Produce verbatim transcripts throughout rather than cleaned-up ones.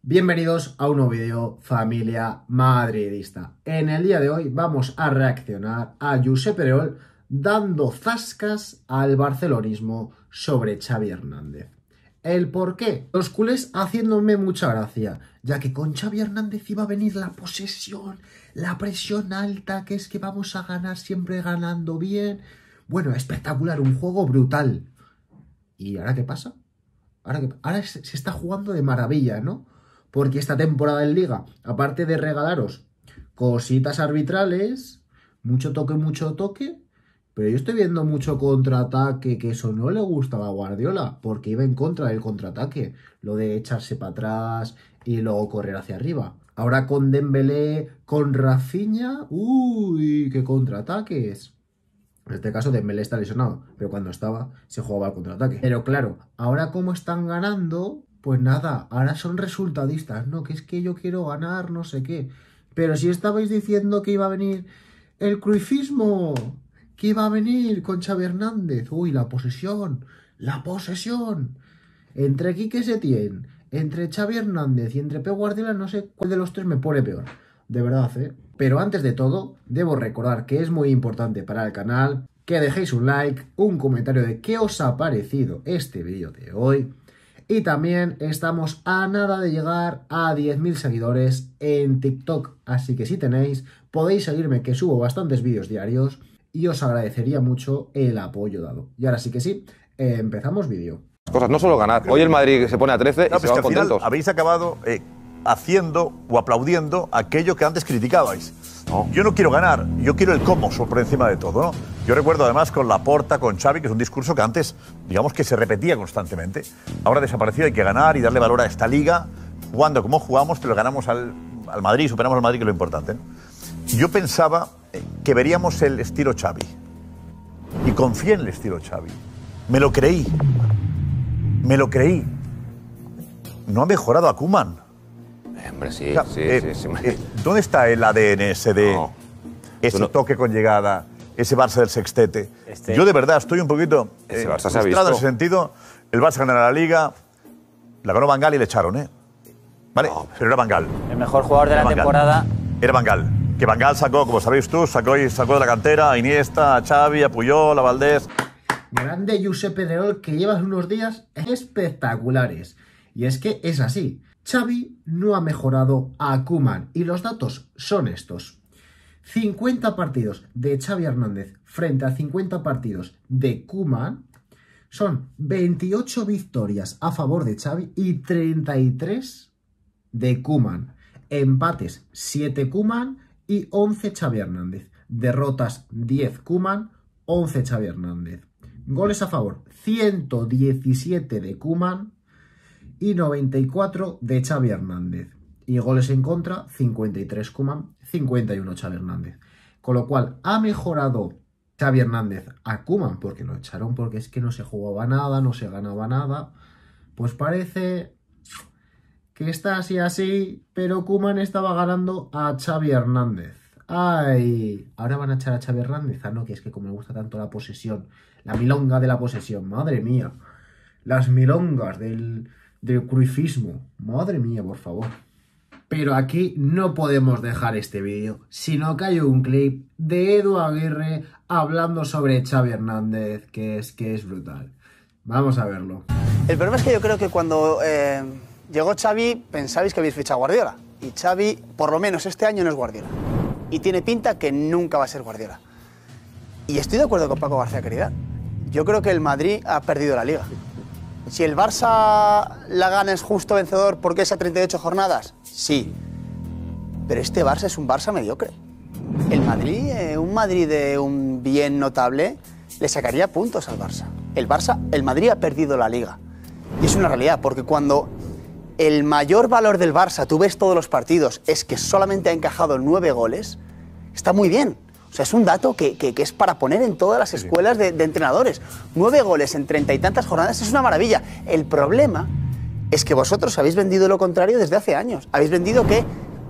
Bienvenidos a un nuevo vídeo, familia madridista. En el día de hoy vamos a reaccionar a Josep Pedrerol dando zascas al barcelonismo sobre Xavi Hernández. ¿El por qué? Los culés haciéndome mucha gracia, ya que con Xavi Hernández iba a venir la posesión, la presión alta, que es que vamos a ganar siempre ganando bien. Bueno, espectacular, un juego brutal. ¿Y ahora qué pasa? Ahora, que, ahora se está jugando de maravilla, ¿no? Porque esta temporada en Liga, aparte de regalaros cositas arbitrales, mucho toque, mucho toque, pero yo estoy viendo mucho contraataque, que eso no le gustaba a Guardiola, porque iba en contra del contraataque, lo de echarse para atrás y luego correr hacia arriba. Ahora con Dembélé, con Rafinha, uy, qué contraataques. En este caso Dembélé está lesionado, pero cuando estaba se jugaba al contraataque. Pero claro, ahora como están ganando, pues nada, ahora son resultadistas, ¿no? Que es que yo quiero ganar, no sé qué. Pero si estabais diciendo que iba a venir el cruifismo, que iba a venir con Xavi Hernández, uy, la posesión, la posesión. Entre Quique Setién, entre Xavi Hernández y entre Pep Guardiola, no sé cuál de los tres me pone peor. De verdad, ¿eh? Pero antes de todo, debo recordar que es muy importante para el canal que dejéis un like, un comentario de qué os ha parecido este vídeo de hoy. Y también estamos a nada de llegar a diez mil seguidores en TikTok. Así que si tenéis, podéis seguirme, que subo bastantes vídeos diarios y os agradecería mucho el apoyo dado. Y ahora sí que sí, eh, empezamos vídeo. Cosas, no solo ganar. Hoy el Madrid se pone a trece no, y se van que al final contentos. habéis acabado eh, haciendo o aplaudiendo aquello que antes criticabais. No. Yo no quiero ganar, yo quiero el cómo por encima de todo, ¿no? Yo recuerdo además con Laporta, con Xavi, que es un discurso que antes, digamos que se repetía constantemente. Ahora desaparecido, hay que ganar y darle valor a esta liga, jugando como jugamos, pero ganamos al, al Madrid, superamos al Madrid, que es lo importante, ¿no? Yo pensaba que veríamos el estilo Xavi y confié en el estilo Xavi. Me lo creí, me lo creí. No ha mejorado a Koeman. Hombre, sí, O sea, sí, eh, sí, sí. Eh, ¿Dónde está el A D N ese de No. ese no... toque con llegada, ese Barça del sextete? Este... Yo de verdad estoy un poquito ese eh, Barça se ha frustrado visto. en ese sentido. El Barça ganará la Liga, la ganó Van Gaal y le echaron, ¿eh? Vale, no, pero era Van Gaal. El mejor jugador de era la Van temporada. Era Van Gaal. Que Van Gaal sacó, como sabéis tú, sacó, y sacó de la cantera a Iniesta, a Xavi, a Puyol, a Valdés. Grande Josep Pedrerol, que llevas unos días espectaculares. Y es que es así. Xavi no ha mejorado a Koeman y los datos son estos. cincuenta partidos de Xavi Hernández frente a cincuenta partidos de Koeman son veintiocho victorias a favor de Xavi y treinta y tres de Koeman. Empates siete Koeman y once Xavi Hernández. Derrotas diez Koeman, once Xavi Hernández. Goles a favor ciento diecisiete de Koeman y noventa y cuatro de Xavi Hernández. Y goles en contra, cincuenta y tres Koeman, cincuenta y uno Xavi Hernández. Con lo cual, ha mejorado Xavi Hernández a Koeman, porque lo echaron porque es que no se jugaba nada, no se ganaba nada. Pues parece que está así así, pero Koeman estaba ganando a Xavi Hernández. ¡Ay! Ahora van a echar a Xavi Hernández. Ah, no, que es que como me gusta tanto la posesión, la milonga de la posesión, madre mía. Las milongas del... del cruifismo. Madre mía, por favor. Pero aquí no podemos dejar este vídeo, sino que hay un clip de Edu Aguirre hablando sobre Xavi Hernández, que es que es brutal. Vamos a verlo. El problema es que yo creo que cuando eh, llegó Xavi pensabais que habéis fichado a Guardiola. Y Xavi, por lo menos este año, no es Guardiola. Y tiene pinta que nunca va a ser Guardiola. Y estoy de acuerdo con Paco García Caridad. Yo creo que el Madrid ha perdido la Liga. Si el Barça la gana es justo vencedor porque es a treinta y ocho jornadas, sí. Pero este Barça es un Barça mediocre. El Madrid, eh, un Madrid de un bien notable, le sacaría puntos al Barça. El Barça, el Madrid ha perdido la Liga. Y es una realidad, porque cuando el mayor valor del Barça, tú ves todos los partidos, es que solamente ha encajado nueve goles, está muy bien. O sea, es un dato que, que, que es para poner en todas las escuelas de, de entrenadores. Nueve goles en treinta y tantas jornadas es una maravilla. El problema es que vosotros habéis vendido lo contrario desde hace años. Habéis vendido que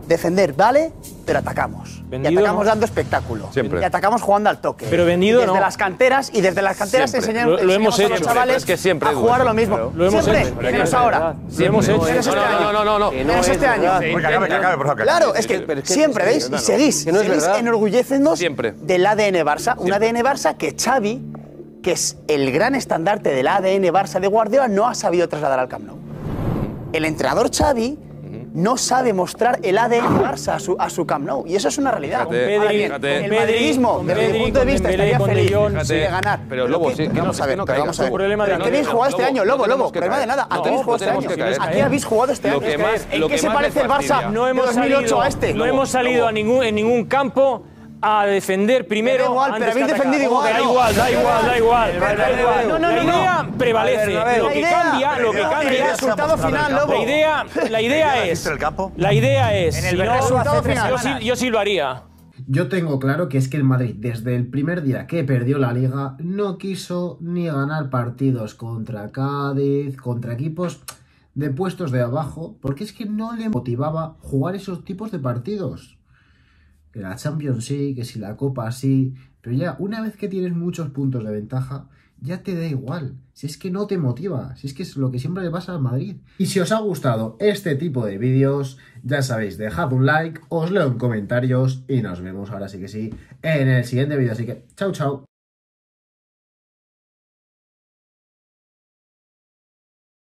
defender vale, pero atacamos. Vendido, y atacamos ¿no? dando espectáculo. Siempre. Y atacamos jugando al toque. Pero vendido, y desde ¿no? las canteras y desde las canteras Siempre. enseñamos, Lo- lo hemos enseñamos a hecho. los Siempre, chavales es que siempre, a Edu, jugar a lo siempre. mismo. Lo hemos siempre, hecho. menos ahora. Lo hemos hecho. Menos este No, año. no, no, no, no. Menos este año. Venga, acabe, que acabe, por favor. Claro, es que siempre, ¿veis? Y seguís, que no es seguís verdad. enorgulleciéndonos Siempre. del A D N Barça. Un A D N Barça que Xavi, que es el gran estandarte del A D N Barça de Guardiola, no ha sabido trasladar al Camp Nou. El entrenador Xavi no sabe mostrar el A D N Barça a su, a su Camp Nou. Y eso es una realidad. Fíjate, Ahora bien, fíjate. el Pedri, madridismo, con desde mi Pedri, punto de con vista, Dembélé, estaría con feliz De Jong. de Fíjate. ganar. Pero, Lobo, que- sí, que vamos no- a ver, que no pero vamos a caigas. ver. Un problema de ¿Pero qué nivel. habéis jugado este Lobo, año? Lobo, no Lobo, tenemos que problema de caer. nada. ¿A No, qué habéis jugado no este tenemos año? que caer. ¿A qué habéis jugado este Lo año? que Es que- más- ¿En lo qué que se más parece el me Barça fastidia. No de hemos dos mil ocho salido, a este? no hemos salido a ningún, en ningún campo a defender primero. Me da igual, antes pero habéis que atacar. defendido igual, Da ¿no? igual, da igual, da igual. da igual. No, no, la no, idea no. prevalece. A ver, a ver. Lo La que idea- cambia, lo que el cambia. resultado final, Lobo. La idea, la idea ¿La es. viste en el campo? La idea es. En el si no, resultado final. yo, sí, yo sí lo haría. Yo tengo claro que es que el Madrid, desde el primer día que perdió la Liga, no quiso ni ganar partidos contra Cádiz, contra equipos de puestos de abajo, porque es que no le motivaba jugar esos tipos de partidos. Que la Champions sí, que si la Copa sí, pero ya una vez que tienes muchos puntos de ventaja, ya te da igual. Si es que no te motiva, si es que es lo que siempre le pasa al Madrid. Y si os ha gustado este tipo de vídeos, ya sabéis, dejad un like, os leo en comentarios y nos vemos ahora sí que sí en el siguiente vídeo. Así que, chao, chao.